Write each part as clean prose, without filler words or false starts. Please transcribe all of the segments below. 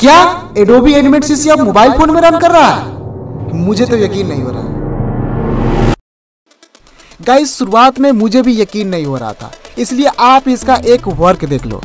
क्या Adobe Animate CC आप mobile phone में रन कर रहा है? मुझे तो यकीन नहीं हो रहा। गाइस शुरुआत में मुझे भी यकीन नहीं हो रहा था, इसलिए आप इसका एक वर्क देख लो।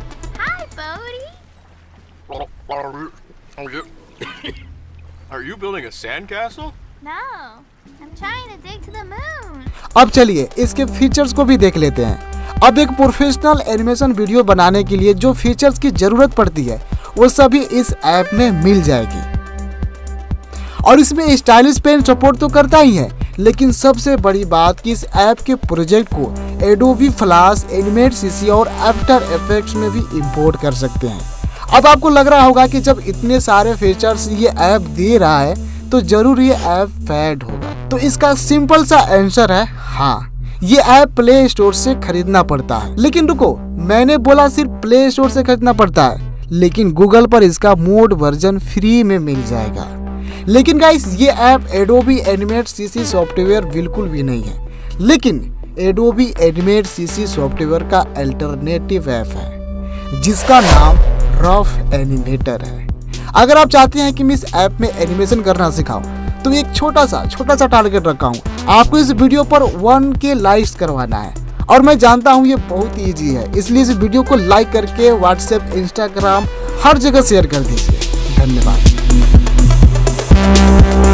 Are you building a sandcastle? No, I'm trying to dig to the moon. अब चलिए इसके फीचर्स को भी देख लेते हैं। अब एक प्रोफेशनल एनिमेशन वीडियो बनाने के लिए जो फीचर्स की जरूरत पड़ती है वो सभी इस ऐप में मिल जाएगी। और इसमें स्टाइलिश पेन सपोर्ट तो करता ही है, लेकिन सबसे बड़ी बात कि इस ऐप के प्रोजेक्ट को एडोबी फ्लैश, एनिमेट सीसी और आफ्टर इफेक्ट्स में भी इंपोर्ट कर सकते हैं। अब आपको लग रहा होगा कि जब इतने सारे फीचर्स ये ऐप दे रहा है तो जरूर ये ऐप फैड होगा। तो इसका सिंपल सा आंसर है हाँ, ये ऐप प्ले स्टोर से खरीदना पड़ता है। लेकिन रुको, मैंने बोला सिर्फ प्ले स्टोर से खरीदना पड़ता है, लेकिन गूगल पर इसका मोड वर्जन फ्री में मिल जाएगा। लेकिन गाइस ये app Adobe Animate CC software बिल्कुल भी नहीं है, लेकिन एडोबी एनिमेट सीसी सॉफ्टवेयर का अल्टरनेटिव ऐप है जिसका नाम रफ एनिमेटर है। अगर आप चाहते हैं कि मैं इस ऐप में एनिमेशन करना सिखाऊं तो एक छोटा सा टारगेट रखा हूं, आपको इस वीडियो पर 1K लाइक्स करवाना है। और मैं जानता हूं ये बहुत ईजी है, इसलिए इस वीडियो को लाइक करके व्हाट्सएप, इंस्टाग्राम हर जगह शेयर कर दीजिए। धन्यवाद।